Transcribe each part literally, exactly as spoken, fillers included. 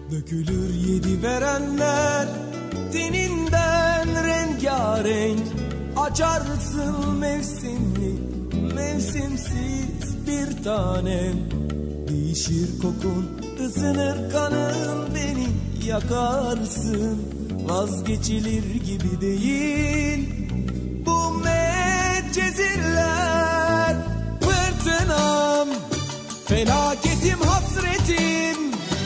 Dökülür yedi verenler teninden rengarenk. Açarsın mevsimli, mevsimsiz bir tanem. Değişir kokun, ısınır kanın, beni yakarsın. Vazgeçilir gibi değil bu medcezirler. Fırtınam, felaketim, hasretim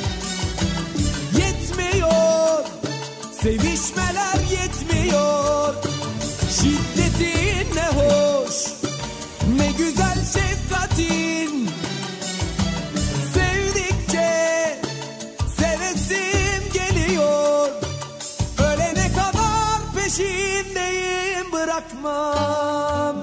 yetmiyor, sevişmeler yetmiyor. Şiddetin ne hoş, ne güzel şefkatin. Sevdikçe sevesim geliyor. Ölene kadar peşindeyim, bırakmam.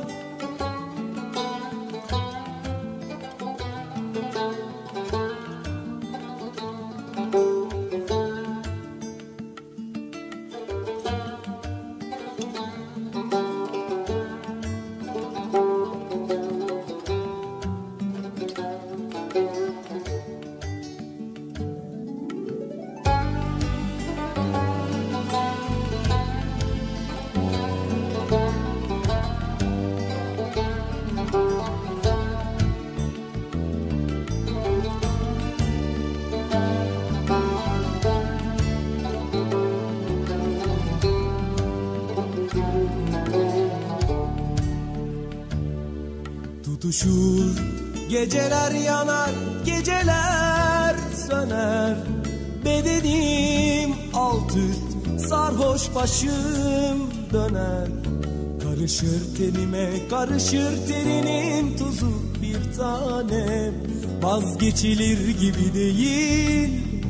Tutuşur, geceler yanar, geceler söner. Bedenim alt üst, sarhoş başım döner. Karışır tenime, karışır teninin tuzu bir tanem. Vazgeçilir gibi değil